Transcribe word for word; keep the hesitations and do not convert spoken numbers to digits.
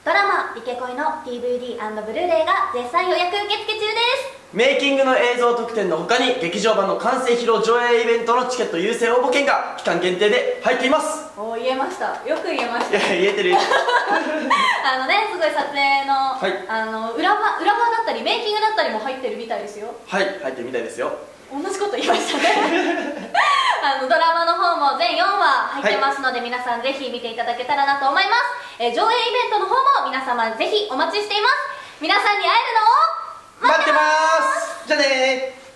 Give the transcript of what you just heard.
ドラマ「イケ恋」の ディーブイディー&ブルーレイが絶賛予約受付中です。 メイキングの映像特典の他に劇場版の完成披露上映イベントのチケット優先応募券が期間限定で入っています。 おお、言えました。よく言えました。 いや、言えてる。 あのね、すごい撮影の、 はい、 あの裏側裏側だったりメイキングだったりも入ってるみたいですよ。 はい、入ってるみたいですよ。 同じこと言いましたね。あのドラマの方も全よんわ入ってますので、はい、皆さんぜひ見ていただけたらなと思います。えー、上映イベントの方も皆様ぜひお待ちしています。皆さんに会えるのを待ってます。 じゃあねー。